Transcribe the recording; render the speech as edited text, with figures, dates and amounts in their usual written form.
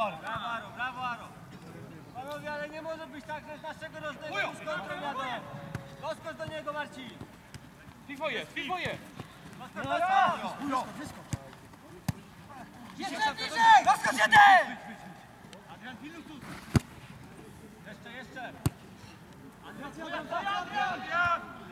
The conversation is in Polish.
Aro. Brawo, Aro. Panowie, ale nie może być tak, że z naszego rożnego już kontrę jadą. Doskocz do niego, Marcin. Piwo jest! Doskocz, doskocz. Jeszcze bliżej! Doskocz jeden! Adrian, piluj tu. Jeszcze. Adrian,